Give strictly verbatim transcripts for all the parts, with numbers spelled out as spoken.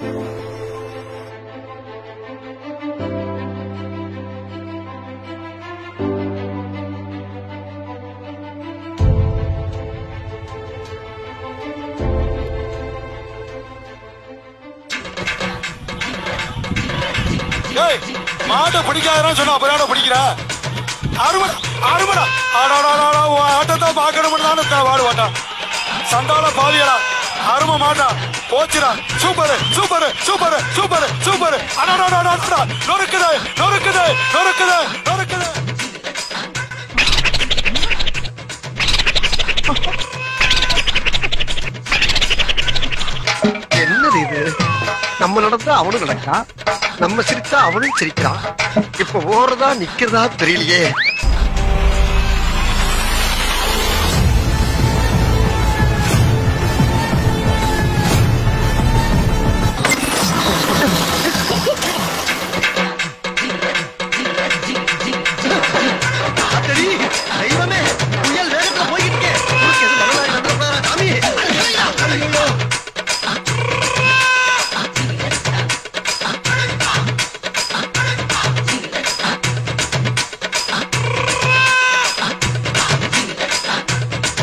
மாட்டை பிடிக்காதான் சொன்னா அப்புறம் பிடிக்கிற அறுபடா அறுபடா ஆடாடா ஆட்டத்தை பார்க்கணும் தானே வாடு வாட்டா சண்டால பாவியடா அருமை மாட்டா போச்சுடா super super super super super அடாடா நொறுக்குது நொறுக்குது நொறுக்குது நொறுக்குது. என்னது இது? நம்ம நடந்தா அவனும் நடக்கா, நம்ம சிரிச்சா அவனும் சிரிக்கிறான். இப்ப ஓடுறதா நிக்கிறதா தெரியலையே. தெய்வமே, புயல் வேகத்துல போய்கிட்டு சாமி.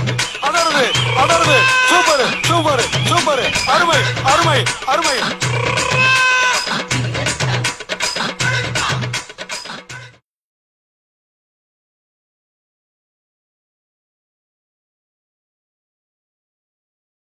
அடருது அடருது சூப்பர் சூப்பர் சூப்பர் அருமை அருமை அருமை.